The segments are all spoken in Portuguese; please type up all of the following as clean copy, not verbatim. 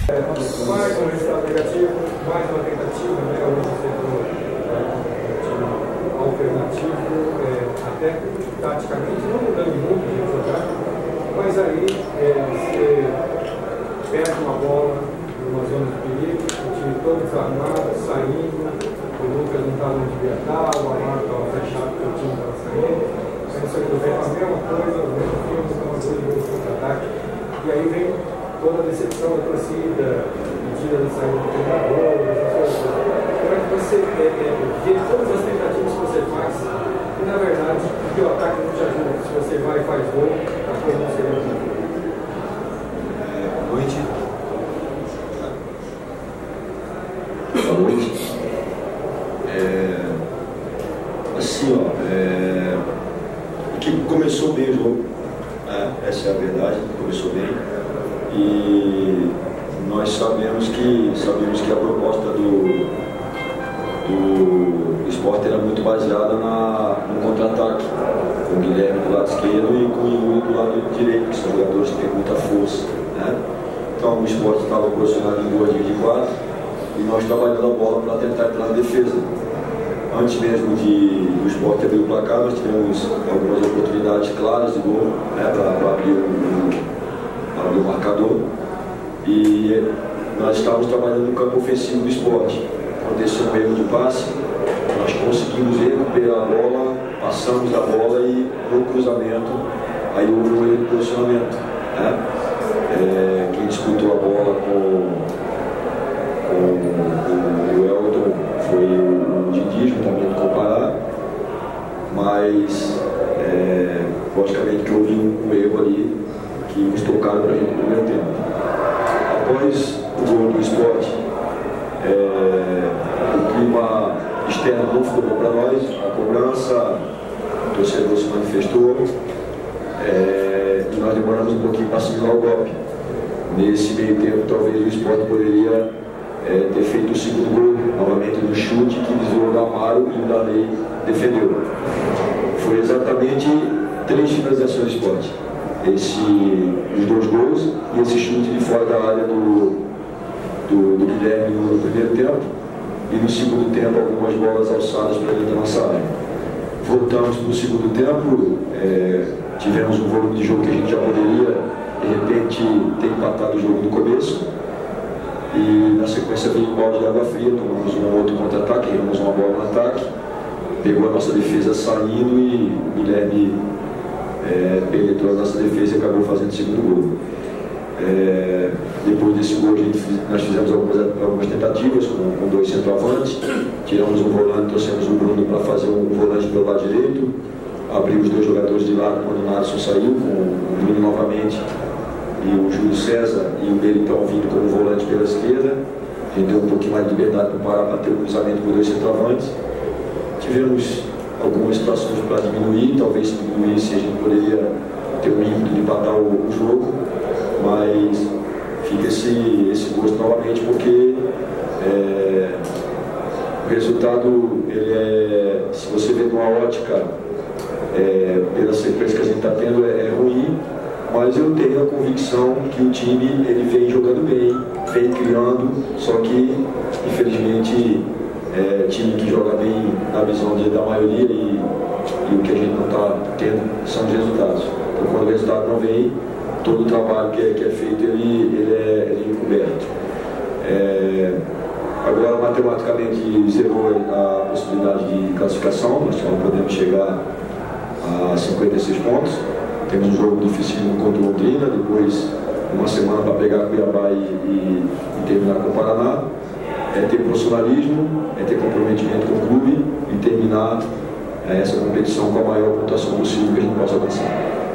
Mais um resultado negativo, mais uma tentativa, né? Hoje você time alternativo, até taticamente, não mudando muito de jogar, mas aí você perde uma bola numa zona de perigo, o time todo desarmado, saindo, o Lucas não estava onde devia estar, o Amaro estava fechado porque o time estava saindo, aí você vem a mesma coisa, o mesmo filme, uma coisa de contra-ataque, e aí vem toda a decepção da torcida, mentira da saída do treinador, essas coisas. Como é que você vê todas as tentativas que você faz e, na verdade, o ataque não te ajuda? Se você vai e faz gol, a coisa não seria muito. Boa noite. Boa noite. Assim, a equipe começou bem o jogo, essa é a verdade, começou bem. E nós sabemos que a proposta do Sport era muito baseada no contra-ataque, com o Guilherme do lado esquerdo e com o Yuri do lado direito, que são jogadores que têm muita força, né? Então o Sport estava posicionado em 2 linhas de 4 e nós trabalhando a bola para tentar entrar na defesa. Antes mesmo do Sport abrir o placar, nós tivemos algumas oportunidades claras de gol, né, para abrir o marcador, e nós estávamos trabalhando no campo ofensivo do Sport. Aconteceu um erro de passe, nós conseguimos recuperar a bola, passamos a bola e no cruzamento aí houve um erro de posicionamento, né? Quem disputou a bola com o Elton foi o Didi, juntamente com o Pará, mas logicamente que houve um erro ali que custou caro para a gente no primeiro tempo. Após o gol do Sport, o clima externo não ficou bom para nós, a cobrança, o torcedor se manifestou, e nós demoramos um pouquinho para assimilar o golpe. Nesse meio tempo, talvez o Sport poderia ter feito o segundo gol, novamente do chute, que desviou do Amaro e o Danley defendeu. Foi exatamente 3 finalizações do Sport. Os 2 gols e esse chute de fora da área do Guilherme no primeiro tempo, e no segundo tempo algumas bolas alçadas para dentro da nossa área. Voltamos para o segundo tempo, tivemos um volume de jogo que a gente já poderia de repente ter empatado o jogo no começo, e na sequência veio um balde de água fria, tomamos um outro contra-ataque, erramos uma bola no ataque, pegou a nossa defesa saindo e o Guilherme penetrou a nossa defesa e acabou fazendo o segundo gol. Depois desse gol nós fizemos algumas tentativas com 2 centroavantes, tiramos um volante, trouxemos o Bruno para fazer um volante pelo lado direito, abrimos 2 jogadores de lado quando o Nadson saiu, com o Bruno novamente e o Júlio César e o Beritão vindo como volante pela esquerda. A gente deu um pouquinho mais de liberdade para o Pará para ter o cruzamento com 2 centroavantes. Tivemos algumas situações para diminuir, talvez se diminuísse a gente poderia ter um ímpeto de empatar o jogo, mas fica esse gosto novamente porque o resultado, se você vê numa ótica, pela sequência que a gente está tendo, é ruim, mas eu tenho a convicção que o time ele vem jogando bem, vem criando, só que infelizmente time que joga bem na visão da maioria e o que a gente não está tendo são os resultados. Então, quando o resultado não vem, todo o trabalho que é feito ele é encoberto. Agora, matematicamente, zerou a possibilidade de classificação, nós só podemos chegar a 56 pontos. Temos um jogo difícil contra o Londrina, depois uma semana para pegar Cuiabá e terminar com o Paraná. Ter profissionalismo, ter comprometimento com o clube e terminar essa competição com a maior pontuação possível que a gente possa alcançar.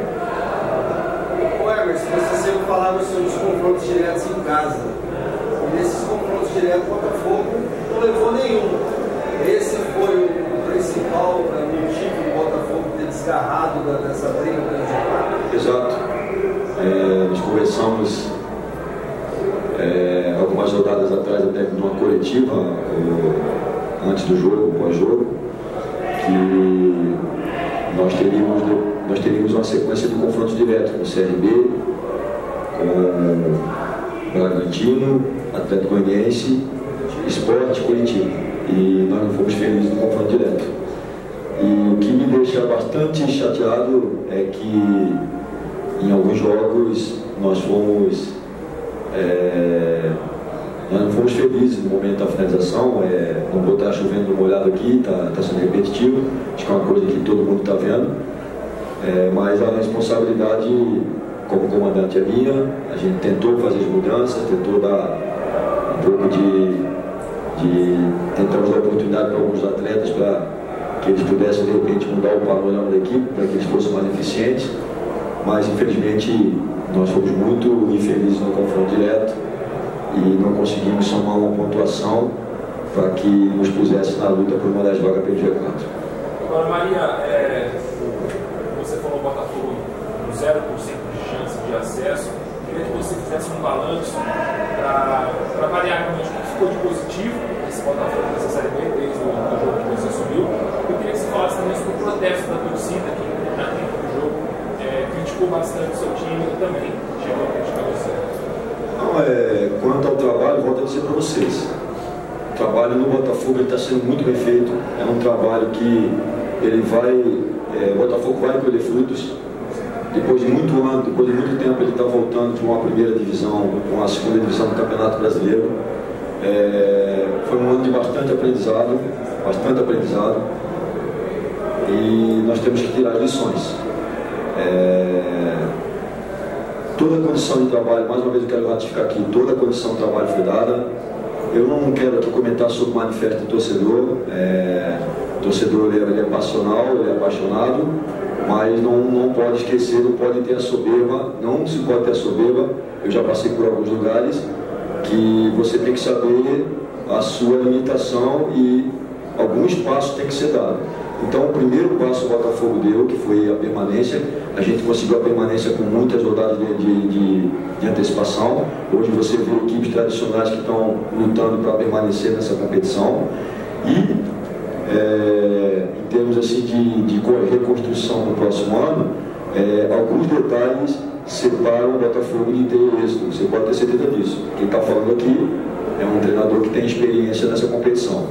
Emerson, você sempre falava sobre os confrontos diretos em casa. E nesses confrontos diretos, o Botafogo não levou nenhum. Esse foi o principal motivo do Botafogo ter desgarrado dessa briga pelo G4? Exato. Nós conversamos algumas rodadas atrás, até de uma coletiva, antes do jogo, pós-jogo, que nós teríamos uma sequência de confrontos diretos com o CRB, com Bragantino, Atlético Goianiense, Sport, Curitiba. E nós não fomos felizes no confronto direto. E o que me deixa bastante chateado é que em alguns jogos nós não fomos felizes no momento da finalização. Não vou estar chovendo molhado aqui, está sendo repetitivo, acho que é uma coisa que todo mundo está vendo, mas a responsabilidade como comandante é minha. A gente tentou fazer as mudanças, tentou dar um pouco tentamos dar oportunidade para alguns atletas para que eles pudessem de repente mudar o panorama da equipe, para que eles fossem mais eficientes, mas infelizmente nós fomos muito infelizes no confronto direto e não conseguimos somar uma pontuação para que nos pusesse na luta por uma das vagas pelo G4. Agora, Maria, você falou Botafogo com 0% de chance de acesso. Queria que você fizesse um balanço para variar realmente o que ficou de positivo esse Botafogo nessa Série B, desde o jogo que você subiu. Eu queria que você falasse também sobre o protesto da torcida, que na tempo do jogo criticou bastante o seu time e também chegou a criticar você. Quanto ao trabalho, volto a dizer para vocês, o trabalho no Botafogo está sendo muito bem feito. É um trabalho que ele o Botafogo vai colher frutos. Depois de muito tempo ele está voltando de uma primeira divisão, uma segunda divisão do Campeonato Brasileiro. Foi um ano de bastante aprendizado, e nós temos que tirar lições. Toda a condição de trabalho, mais uma vez eu quero ratificar aqui, toda a condição de trabalho foi dada. Eu não quero aqui comentar sobre o manifesto do torcedor. O torcedor ele é passional, ele é apaixonado, mas não pode esquecer, não pode ter a soberba, não se pode ter a soberba. Eu já passei por alguns lugares que você tem que saber a sua limitação e alguns passos tem que ser dado. Então, o primeiro passo o Botafogo deu, que foi a permanência. A gente conseguiu a permanência com muitas rodadas de antecipação. Hoje você vê equipes tradicionais que estão lutando para permanecer nessa competição. E, em termos assim, de reconstrução no próximo ano, alguns detalhes separam o Botafogo de ter êxito. Você pode ter certeza disso. Quem está falando aqui é um treinador que tem experiência nessa competição.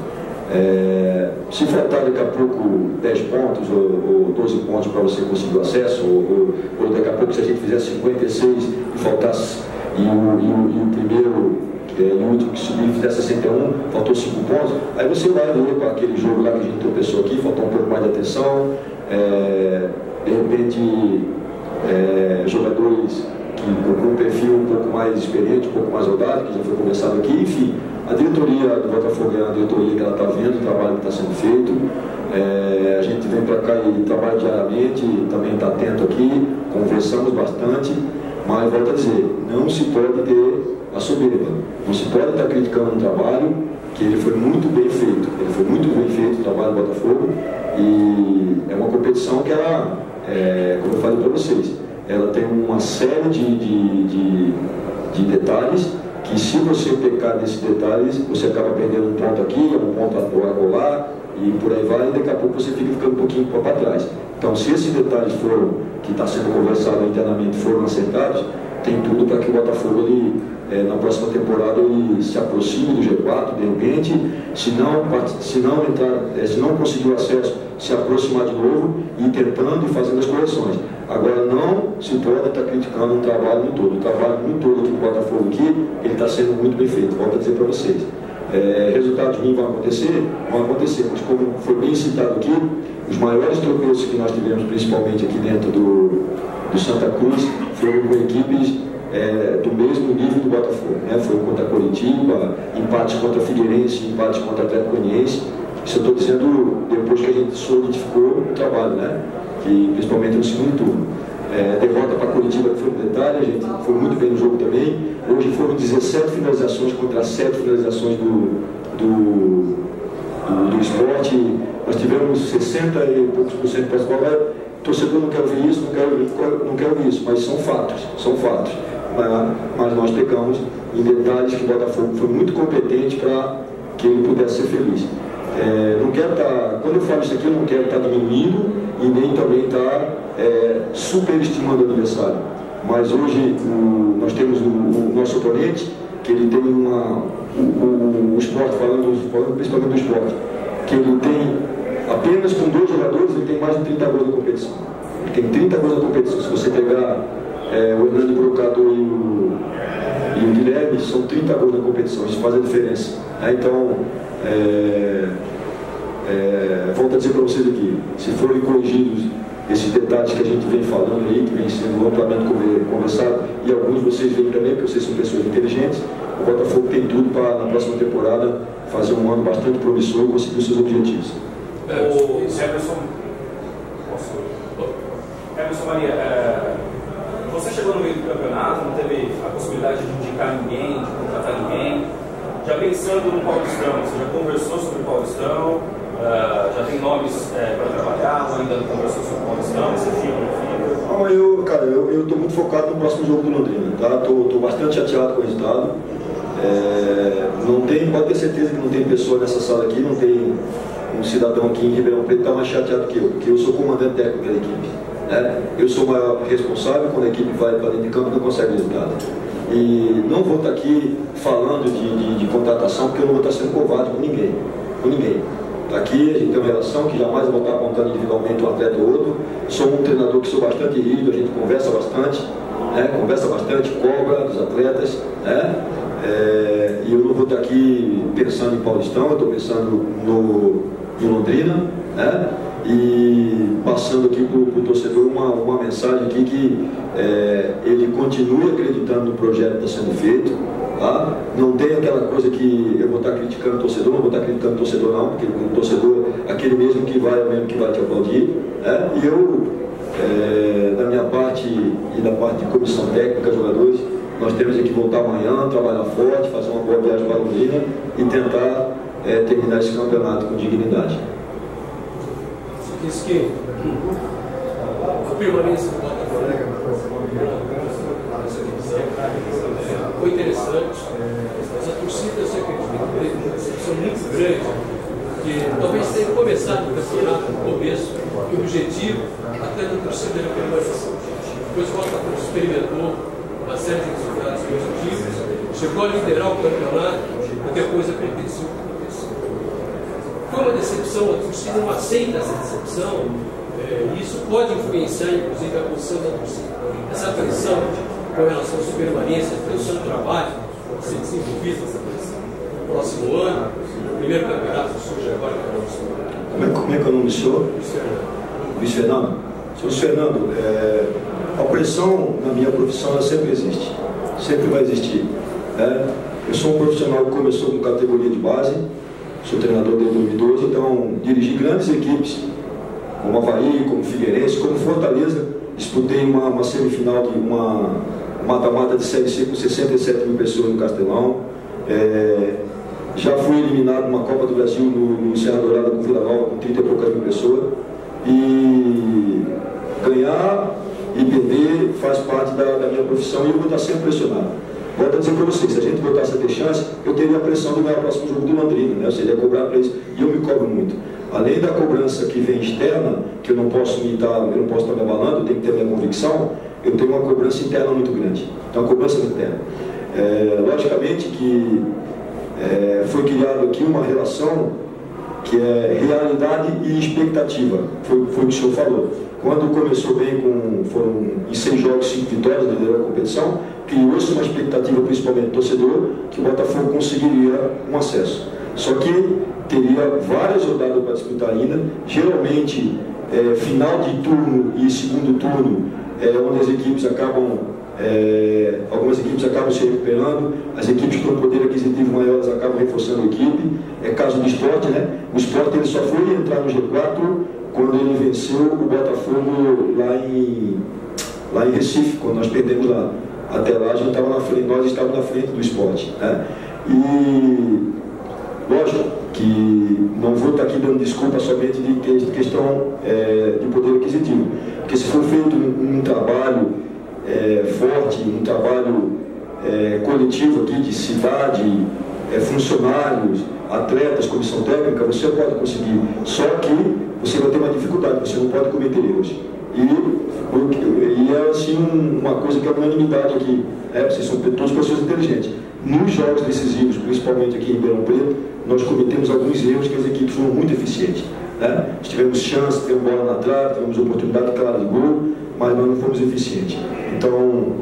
Se faltar daqui a pouco 10 pontos ou 12 pontos para você conseguir o acesso, ou daqui a pouco se a gente fizesse 56 e faltasse, e o primeiro e o último que subiu e fizesse 61, faltou 5 pontos, aí você vai ver com aquele jogo lá que a gente tropeçou aqui, faltou um pouco mais de atenção, de repente jogadores com um perfil um pouco mais experiente, um pouco mais rodado, que já foi conversado aqui, enfim. A diretoria do Botafogo é uma diretoria que ela está vendo o trabalho que está sendo feito. A gente vem para cá e trabalha diariamente, também está atento aqui, conversamos bastante, mas volto a dizer, não se pode ter a soberba, não se pode estar criticando um trabalho que ele foi muito bem feito. Ele foi muito bem feito o trabalho do Botafogo, e é uma competição que ela, como eu falei para vocês, ela tem uma série de detalhes que, se você pecar nesses detalhes, você acaba perdendo um ponto aqui, um ponto lá, e por aí vai, e daqui a pouco você fica ficando um pouquinho para trás. Então, se esses detalhes que está sendo conversado internamente, foram acertados, tem tudo para que o Botafogo, na próxima temporada, ele se aproxime do G4, de repente, se não conseguir o acesso, se aproximar de novo, e tentando e fazendo as correções. Agora, não se pode estar criticando um trabalho no todo. O trabalho no todo aqui do Botafogo aqui, ele está sendo muito bem feito, volto a dizer para vocês. Resultados ruins vão acontecer, mas como foi bem citado aqui, os maiores tropeços que nós tivemos, principalmente aqui dentro do Santa Cruz, foram com equipes do mesmo nível do Botafogo, né? Foi contra a Curitiba, empates contra a Figueirense, empates contra a Atlético Goianiense. Isso eu estou dizendo depois que a gente solidificou o trabalho, né? Que, principalmente no segundo turno. Derrota para a Curitiba, que foi um detalhe, a gente foi muito bem no jogo também. Hoje foram 17 finalizações contra 7 finalizações do esporte. Nós tivemos 60 e poucos por cento para as bolas. O torcedor não quer ouvir isso, não quer ouvir isso, mas são fatos. Mas nós pegamos em detalhes que o Botafogo foi muito competente para que ele pudesse ser feliz. Quando eu falo isso aqui, eu não quero estar diminuindo e nem também estar superestimando o adversário. mas hoje nós temos o nosso oponente, que ele tem o esporte, falando principalmente do esporte, que ele tem apenas com 2 jogadores, ele tem mais de 30 gols na competição. Ele tem 30 gols na competição. Se você pegar o Hernando Brocador e o Guilherme, são 30 gols na competição, isso faz a diferença. Então, volto a dizer para vocês aqui, se forem corrigidos esses detalhes que a gente vem falando aí, que vem sendo amplamente conversado, e alguns de vocês veem também, porque vocês são pessoas inteligentes, o Botafogo tem tudo para, na próxima temporada, fazer um ano bastante promissor e conseguir os seus objetivos. Emerson Maria, você chegou no meio do campeonato, não teve a possibilidade de indicar ninguém, de contratar ninguém. Já pensando no Paulistão, você já conversou sobre o Paulistão? Já tem nomes para trabalhar, ou ainda não conversou sobre o Paulistão? Você fica, não fica? Eu estou muito focado no próximo jogo do Londrina, tá? Estou bastante chateado com o resultado. Pode ter certeza que não tem pessoa nessa sala aqui, não tem um cidadão aqui em Ribeirão Preto que está mais chateado que eu, porque eu sou comandante técnico da equipe. Eu sou o maior responsável quando a equipe vai para dentro de campo e não consegue resultado. E não vou estar aqui falando de contratação, porque eu não vou estar sendo covarde com ninguém. Aqui a gente tem uma relação que jamais vou estar apontando individualmente um atleta ou outro. Sou um treinador que sou bastante rígido, a gente conversa bastante, cobra dos atletas, e eu não vou estar aqui pensando em Paulistão, eu estou pensando em Londrina, e passando aqui para o torcedor uma mensagem aqui que ele continue acreditando no projeto que está sendo feito. Tá? Não tem aquela coisa que eu vou estar criticando o torcedor, não vou estar criticando o torcedor não, porque o torcedor é aquele mesmo que vai te aplaudir. E eu, da minha parte e da parte de comissão técnica, jogadores, nós temos que voltar amanhã, trabalhar forte, fazer uma boa viagem para a Londrina e tentar terminar esse campeonato com dignidade. Diz que a permanência do Botafogo foi interessante, mas a torcida, eu sei que teve uma decepção muito grande, que talvez tenha começado o campeonato no começo, e o objetivo até da torcida era a permanência. Depois o Botafogo experimentou uma série de resultados positivos, chegou a liderar o campeonato e depois aconteceu o que aconteceu. Foi uma decepção, a torcida não aceita essa decepção, e isso pode influenciar inclusive a posição da torcida. Essa pressão com relação à sua permanência, ter o seu trabalho ser desenvolvido no próximo ano, o primeiro campeonato surge agora que é o próximo ano. Como é que é o nome do senhor? Luiz Fernando. Senhor Fernando, a pressão na minha profissão ela sempre existe, sempre vai existir. Eu sou um profissional que começou com categoria de base, sou treinador desde 2012, então dirigi grandes equipes, como Avaí, como Figueirense, como Fortaleza. Disputei uma semifinal de uma mata-mata de Série C com 67 mil pessoas no Castelão. Já fui eliminado numa Copa do Brasil no Serra Dourada com Vila Nova com 30 e poucas mil pessoas. E ganhar e perder faz parte da minha profissão e eu vou estar sempre pressionado. Volto a dizer para vocês, se a gente voltasse a ter chance, eu teria a pressão de ganhar o próximo jogo do Londrina, eu seria cobrado para isso, e eu me cobro muito. Além da cobrança que vem externa, que eu não posso estar me abalando, eu tenho que ter minha convicção, eu tenho uma cobrança interna muito grande. Então, a cobrança interna. Logicamente que foi criado aqui uma relação que é realidade e expectativa, foi o que o senhor falou. Quando começou bem, foram em 6 jogos, 5 vitórias, liderou a competição, criou-se uma expectativa, principalmente do torcedor, que o Botafogo conseguiria um acesso. Só que teria várias rodadas para disputar ainda, geralmente final de turno e segundo turno, onde as equipes algumas equipes acabam se recuperando, as equipes que têm um poder aquisitivo maior acabam reforçando a equipe. É caso do Sport, né? O Sport ele só foi entrar no G4 quando ele venceu o Botafogo lá em Recife, quando nós perdemos lá. Até lá a gente estava na frente, nós estávamos na frente do Sport, né? E lógico que não vou estar aqui dando desculpa somente de questão de poder aquisitivo, porque se for feito um trabalho forte, um trabalho coletivo aqui de cidade, funcionários, atletas, comissão técnica, você pode conseguir. Só que você vai ter uma dificuldade, você não pode cometer erros. E é assim uma coisa que é unanimidade aqui. Vocês são todas pessoas inteligentes. Nos jogos decisivos, principalmente aqui em Ribeirão Preto, nós cometemos alguns erros que as equipes foram muito eficientes. Tivemos chance, tivemos bola na trave, tivemos oportunidade clara de gol, mas nós não fomos eficientes. Então,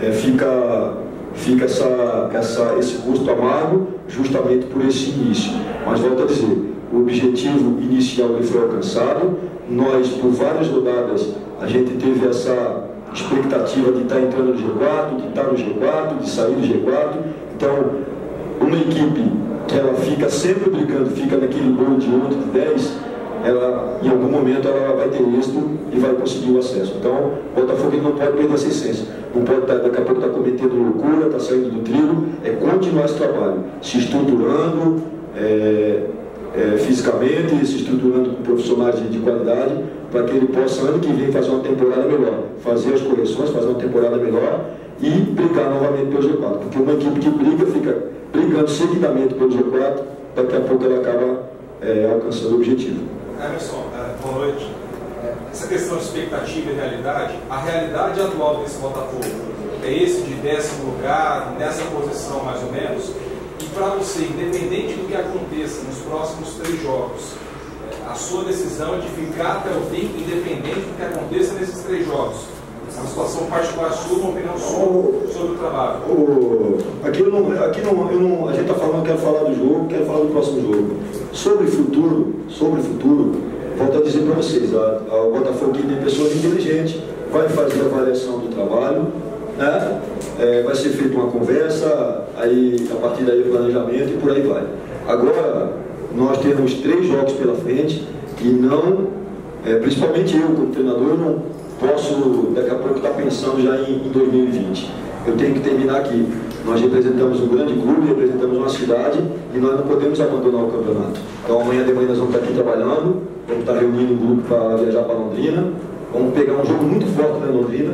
fica esse gosto amargo justamente por esse início. Mas volto a dizer, o objetivo inicial ele foi alcançado. Nós, por várias rodadas, a gente teve essa expectativa de estar entrando no G4, de estar no G4, de sair do G4. Então, uma equipe que ela fica sempre brigando, fica naquele bolo de 8, de 10, ela, em algum momento ela vai ter êxito e vai conseguir o acesso. Então, o Botafogo não pode perder essa essência. Não pode daqui a pouco estar cometendo loucura, estar saindo do trilho. É continuar esse trabalho, se estruturando fisicamente, se estruturando com profissionais de qualidade, para que ele possa, ano que vem, fazer uma temporada melhor, fazer as correções, fazer uma temporada melhor e brigar novamente pelo G4. Porque uma equipe que briga, fica brigando seguidamente pelo G4, daqui a pouco ela acaba alcançando o objetivo. Emerson, boa noite. Essa questão de expectativa e realidade, a realidade atual desse Botafogo é esse de 10º lugar, nessa posição mais ou menos, e para você, independente do que aconteça nos próximos 3 jogos, a sua decisão é de ficar até o fim, independente do que aconteça nesses 3 jogos. É uma situação particular sua, uma opinião sua sobre o trabalho. Aqui a gente está falando, quero falar do jogo, quero falar do próximo jogo. Sobre o futuro, volto a dizer para vocês, o Botafogo aqui tem pessoas inteligentes, vai fazer a avaliação do trabalho, vai ser feita uma conversa, aí, a partir daí o planejamento e por aí vai. Agora, nós temos 3 jogos pela frente e não, principalmente eu como treinador, eu não posso daqui a pouco estar pensando já em 2020. Eu tenho que terminar aqui. Nós representamos um grande clube, representamos uma cidade e nós não podemos abandonar o campeonato. Então amanhã de manhã nós vamos estar aqui trabalhando, vamos estar reunindo um grupo para viajar para Londrina, vamos pegar um jogo muito forte lá em Londrina,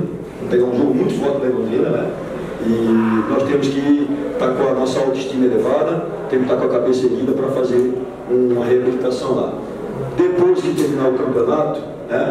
E nós temos que estar com a nossa autoestima elevada, temos que estar com a cabeça erguida para fazer uma reabilitação lá. Depois que terminar o campeonato,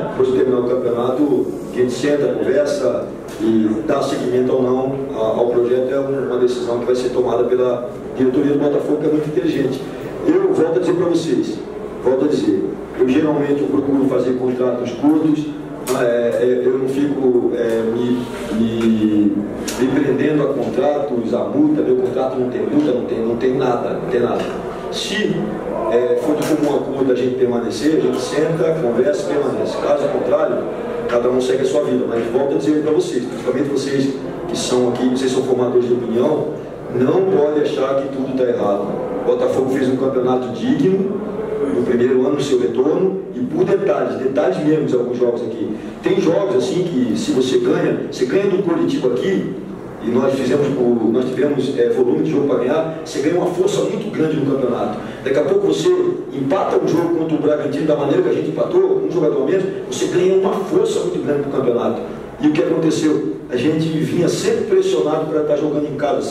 a gente senta, conversa e dá seguimento ou não ao projeto. É uma decisão que vai ser tomada pela diretoria do Botafogo, que é muito inteligente. Eu volto a dizer para vocês, eu geralmente procuro fazer contratos curtos, eu não fico me prendendo a contratos, a multa. Meu contrato não tem multa, não tem nada. Se for de comum acordo a gente permanecer, a gente senta, conversa e permanece. Caso contrário, cada um segue a sua vida. Mas volto a dizer para vocês, principalmente vocês que são aqui, vocês são formadores de opinião, não pode achar que tudo está errado. O Botafogo fez um campeonato digno no primeiro ano do seu retorno e por detalhes mesmo, alguns jogos aqui. Tem jogos assim que se você ganha do Curitiba aqui, e nós tivemos volume de jogo para ganhar, você ganha uma força muito grande no campeonato. Daqui a pouco você empata um jogo contra o Bragantino da maneira que a gente empatou, um jogador a menos, você ganha uma força muito grande no campeonato. E o que aconteceu? A gente vinha sempre pressionado para estar jogando em casa,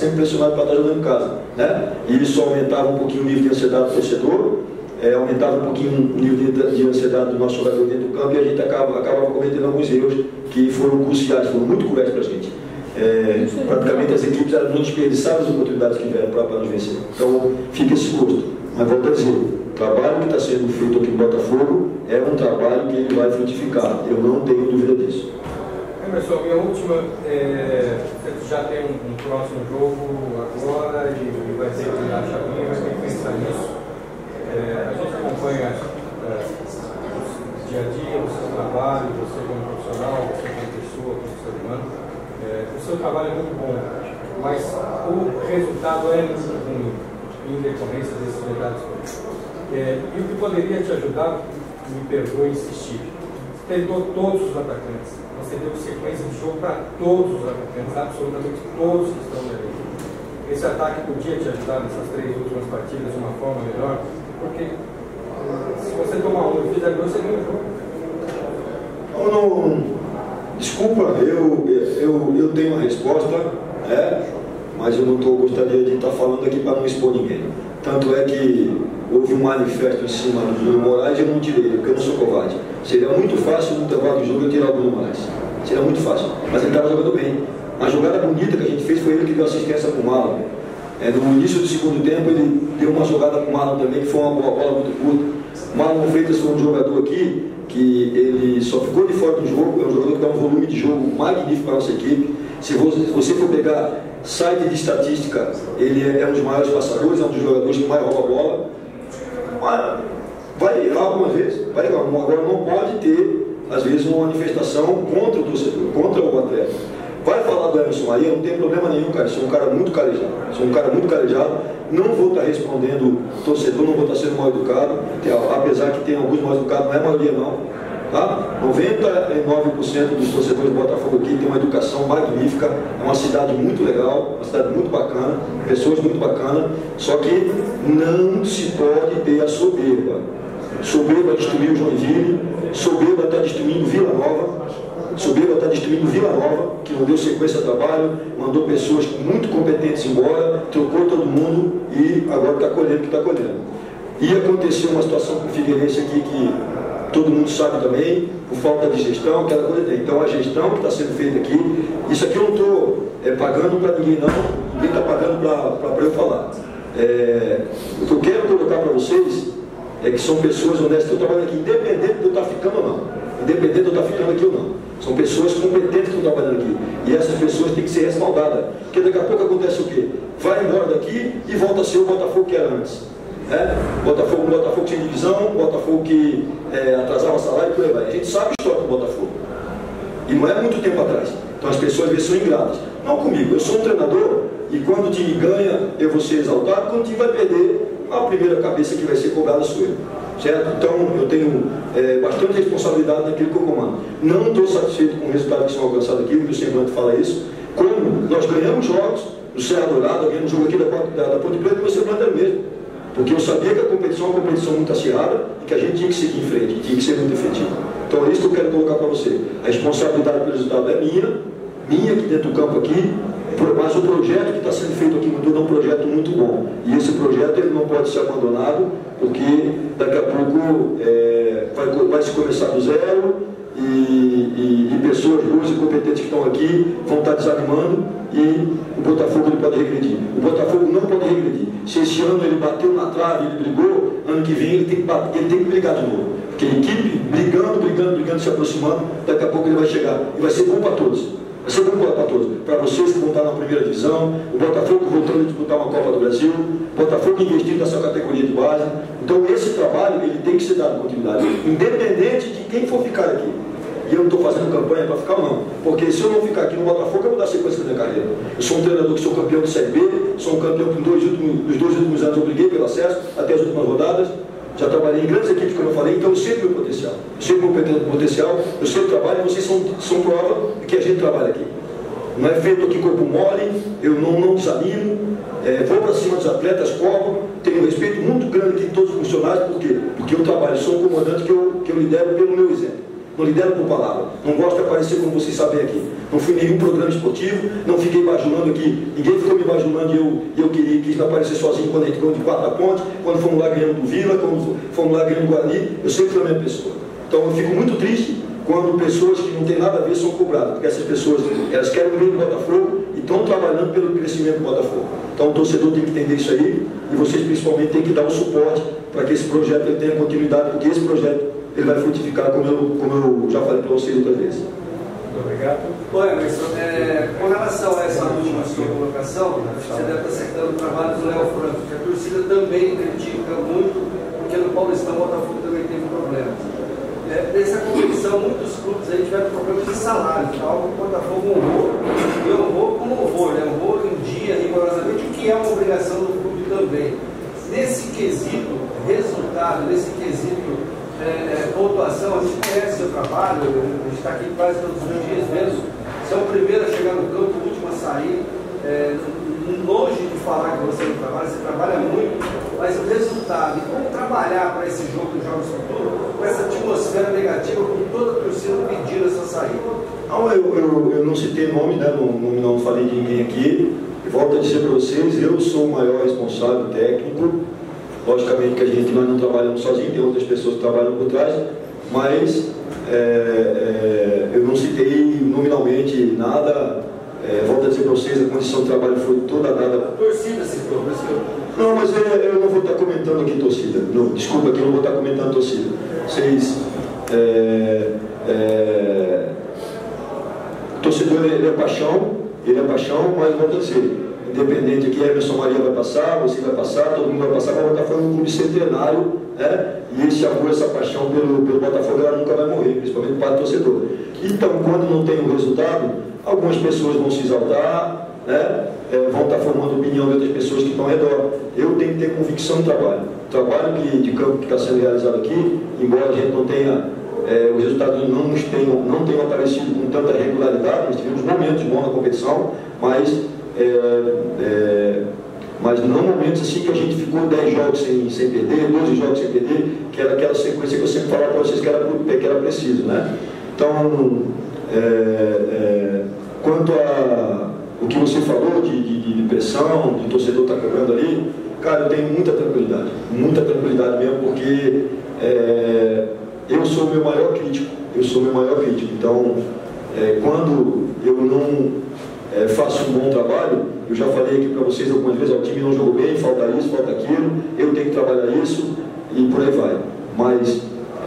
E isso aumentava um pouquinho o nível de ansiedade do torcedor, aumentava um pouquinho o nível de ansiedade do nosso jogador dentro do campo, e a gente acabava cometendo alguns erros que foram cruciais, foram muito cruéis para a gente. Praticamente as equipes eram não desperdiçaram as oportunidades que tiveram para nos vencer. Então fica esse gosto. Mas volto a dizer, o trabalho que está sendo feito aqui no Botafogo é um trabalho que ele vai frutificar. Eu não tenho dúvida disso. Emerson, minha última, você já tem um próximo jogo agora e vai ter que virar a chavinha, vai ter que pensar nisso. A gente acompanha dia a dia o seu trabalho, você como profissional, você como pessoa, como ser humano. O seu trabalho é muito bom, mas o resultado é muito ruim em decorrência desses detalhes. E o que poderia te ajudar, me perdoe insistir, tentou todos os atacantes. Você deu sequência de jogo para todos os atacantes, absolutamente todos que estão ali. Esse ataque podia te ajudar nessas 3 últimas partidas de uma forma melhor, porque se você tomar um e fizer 2, você ganha o jogo. Desculpa, eu tenho uma resposta, mas mas eu não gostaria de estar falando aqui para não expor ninguém. Tanto é que houve um manifesto em cima do Júnior Moraes e eu não tirei, porque eu não sou covarde. Seria muito fácil no intervalo do jogo eu tirar o Júnior Moraes. Seria muito fácil, mas ele estava jogando bem. A jogada bonita que a gente fez foi ele que deu assistência para o Marlon. No início do segundo tempo ele deu uma jogada para o Marlon também, que foi uma bola muito curta. O Marlon Freitas foi um jogador aqui que ele só ficou de fora do jogo, é um jogador que dá um volume de jogo magnífico para a nossa equipe. Se você for pegar site de estatística, ele é um dos maiores passadores, é um dos jogadores que mais rouba a bola. Mas vai errar algumas vezes, vai errar. Agora não pode ter, às vezes, uma manifestação contra o torcedor, contra o atleta. Vai falar do Emerson aí, não tem problema nenhum, cara. Sou um cara muito calejado. Não vou estar respondendo torcedor, não vou estar sendo mal educado, apesar que tem alguns mal educados, não é a maioria não. Tá? 99% dos torcedores do Botafogo aqui tem uma educação magnífica, é uma cidade muito legal, uma cidade muito bacana, pessoas muito bacanas, só que não se pode ter a soberba. Soberba destruiu Joinville, soberba está destruindo Vila Nova, que não deu sequência a trabalho, mandou pessoas muito competentes embora, trocou todo mundo e agora está colhendo o que está colhendo. E aconteceu uma situação com o Figueirense aqui que todo mundo sabe também, por falta de gestão, aquela coisa. Então a gestão que está sendo feita aqui, isso aqui eu não estou pagando para ninguém não, ninguém está pagando para eu falar. O que eu quero colocar para vocês é que são pessoas honestas que eu trabalho aqui, independente de eu estar ficando ou não. Independente de eu estar ficando aqui ou não. São pessoas competentes que estão trabalhando aqui. E essas pessoas têm que ser respaldadas. Porque daqui a pouco acontece o quê? Vai embora daqui e volta a ser o Botafogo que era antes. Botafogo sem divisão, Botafogo que atrasava salário e por aí vai. A gente sabe a história do Botafogo. E não é muito tempo atrás. Então as pessoas às vezes são ingratas. Não comigo, eu sou um treinador e quando o time ganha eu vou ser exaltado, quando o time vai perder, a primeira cabeça que vai ser cobrada sou eu. Certo? Então eu tenho bastante responsabilidade naquilo que eu comando. Não estou satisfeito com o resultado que são alcançados aqui, o meu semblante fala isso. Como nós ganhamos jogos, no Serra Dourada, ganhamos um jogo aqui da Ponte Preta, o meu semblante era o mesmo. Porque eu sabia que a competição é uma competição muito acirrada e que a gente tinha que seguir em frente, tinha que ser muito efetivo. Então é isso que eu quero colocar para você. A responsabilidade pelo resultado é minha aqui dentro do campo aqui, mas o projeto que está sendo feito aqui no todo é um projeto muito bom. E esse projeto ele não pode ser abandonado, porque daqui a pouco vai se começar do zero e pessoas boas e competentes que estão aqui vão estar desanimando e o Botafogo ele pode regredir. O Botafogo não pode regredir. Se esse ano ele bateu na trave, ele brigou, ano que vem ele tem que brigar de novo. Porque a equipe brigando, se aproximando, daqui a pouco ele vai chegar. E vai ser bom para todos. Vai ser bom para todos. Para vocês que vão estar na primeira divisão, o Botafogo voltando a disputar uma Copa do Brasil, o Botafogo investindo nessa categoria de base. Então esse trabalho ele tem que ser dado continuidade, independente de quem for ficar aqui. E eu não estou fazendo campanha para ficar, não. Porque se eu não ficar aqui no Botafogo, eu vou dar sequência da minha carreira. Eu sou um treinador que sou campeão de Série B, sou um campeão que nos dois últimos anos eu briguei pelo acesso, até as últimas rodadas. Já trabalhei em grandes equipes, como eu falei, então eu sei o meu potencial. Eu sei o meu potencial, eu sei o trabalho, e vocês são prova de que a gente trabalha aqui. Não é feito aqui corpo mole, eu não desanimo, vou para cima dos atletas, cobro, tenho um respeito muito grande aqui de todos os funcionários, por quê? Porque eu trabalho, sou um comandante que eu lidero pelo meu exemplo. Não lidero por palavra, não gosto de aparecer como vocês sabem aqui. Não fui em nenhum programa esportivo, não fiquei bajulando aqui, ninguém ficou me bajulando e eu quis aparecer sozinho quando a gente ganhou de 4 da Ponte, quando fomos lá ganhando do Vila, quando fomos lá ganhando do Guarani, eu sempre fui a mesma pessoa. Então eu fico muito triste quando pessoas que não têm nada a ver são cobradas, porque essas pessoas, elas querem o bem do Botafogo e estão trabalhando pelo crescimento do Botafogo. Então o torcedor tem que entender isso aí e vocês principalmente têm que dar o suporte para que esse projeto ele tenha continuidade, porque esse projeto ele vai frutificar, como eu já falei para vocês outras vezes. Muito obrigado. Oi, Emerson, com relação a essa última sua colocação, você deve estar acertando o trabalho do Léo Franco, que a torcida também critica muito, porque no Paulistão o Botafogo também teve problemas. Nessa competição, muitos clubes aí tiveram problemas de salário, algo que o Botafogo honrou, e honrou como honrou, né? Honrou em dia, rigorosamente, o que é uma obrigação do clube também. Nesse quesito, resultado, nesse quesito, pontuação, a gente conhece seu trabalho, a gente está aqui quase todos os dias mesmo, você é o primeiro a chegar no campo, o último a sair, longe de falar que você não trabalha, você trabalha muito, mas o resultado, e como trabalhar para esse jogo dos Jogos Futuros, com essa atmosfera negativa, com toda a torcida pedindo essa saída? Não, eu não citei nome, né? Não falei de ninguém aqui. Volto a dizer para vocês, eu sou o maior responsável técnico. Logicamente que nós não trabalhamos sozinhos, tem outras pessoas que trabalham por trás, mas eu não citei nominalmente nada. Volto a dizer para vocês, a condição de trabalho foi toda dada. A torcida citou, por isso que eu... Não, mas eu não vou estar comentando aqui torcida. Não, desculpa que eu não vou estar comentando torcida. Vocês... torcedor, ele é paixão, mas volto a dizer, independente aqui, a Emerson Maria vai passar, você vai passar, todo mundo vai passar, mas o Botafogo é um clube centenário, né? E esse amor, essa paixão pelo Botafogo, ela nunca vai morrer, principalmente para o torcedor. Então, quando não tem um resultado, algumas pessoas vão se exaltar, né? Vão estar formando opinião de outras pessoas que estão ao redor. Eu tenho que ter convicção no trabalho. O trabalho de campo que está sendo realizado aqui, embora a gente não tenha, os resultados não tenham aparecido com tanta regularidade, nós tivemos momentos bons na competição, mas não momentos assim que a gente ficou 10 jogos sem perder, 12 jogos sem perder, que era aquela sequência que eu sempre falava para vocês que era preciso, né? Então, quanto a o que você falou de pressão, de torcedor estar cobrando ali, cara, eu tenho muita tranquilidade mesmo, porque eu sou o meu maior crítico, então quando eu não faço um bom trabalho, eu já falei aqui para vocês algumas vezes, o time não jogou bem, falta isso, falta aquilo, eu tenho que trabalhar isso e por aí vai. Mas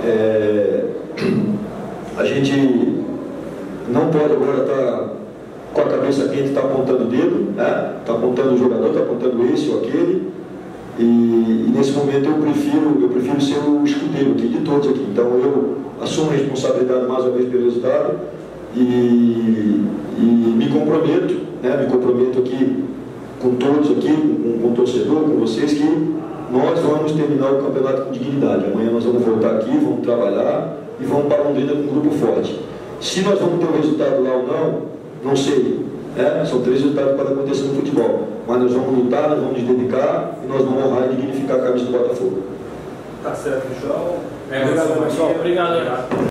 a gente não pode agora estar com a cabeça quente, está apontando o dedo, né? Está apontando o jogador, está apontando esse ou aquele, e nesse momento eu prefiro ser o escudeiro aqui de todos aqui. Então eu assumo a responsabilidade mais uma vez pelo resultado e me comprometo, né? Me comprometo aqui com todos aqui, com o torcedor, com vocês, que nós vamos terminar o campeonato com dignidade. Amanhã nós vamos voltar aqui, vamos trabalhar e vamos para Londrina com um grupo forte. Se nós vamos ter um resultado lá ou não sei. São 3 resultados que podem acontecer no futebol. Mas nós vamos lutar, nós vamos nos dedicar e nós vamos honrar e dignificar a camisa do Botafogo. Tá certo, João. Obrigado, pessoal. Obrigado.